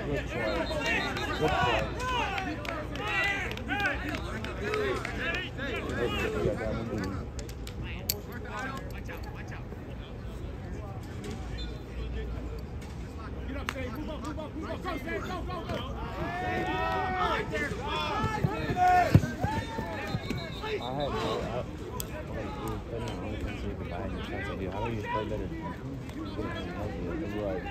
Good play. Good play. How do you play better? Right.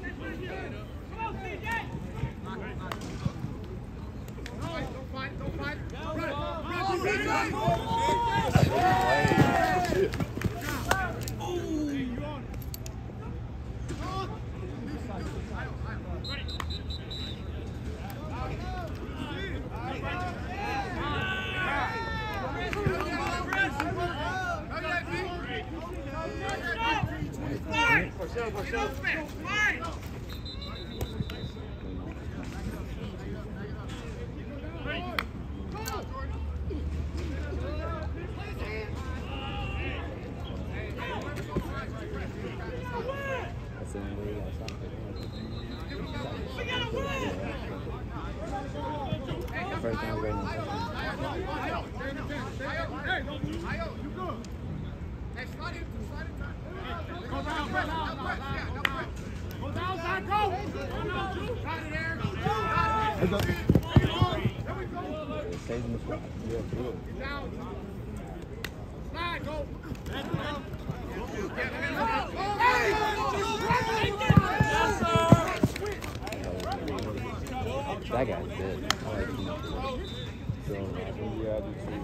That guy's good. I like him. So, yeah, I do too.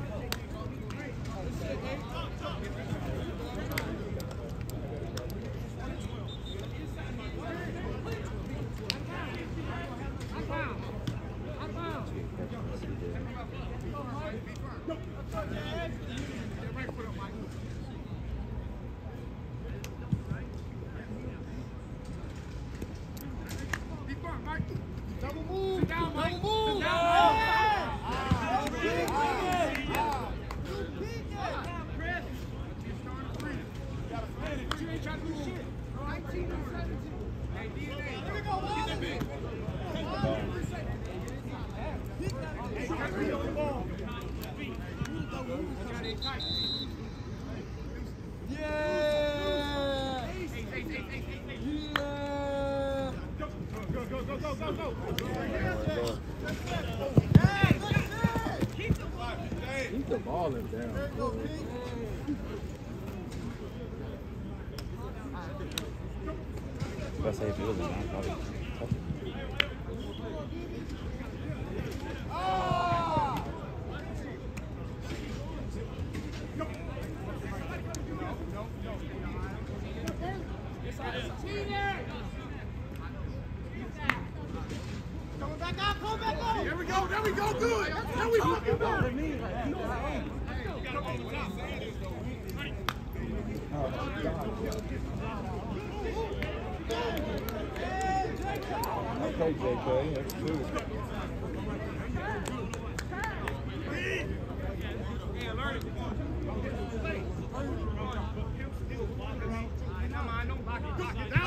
Keep the ball in down. That's how you feel about it. There we go, good. There we go. Okay, JK, that's good. Come on, don't block it down.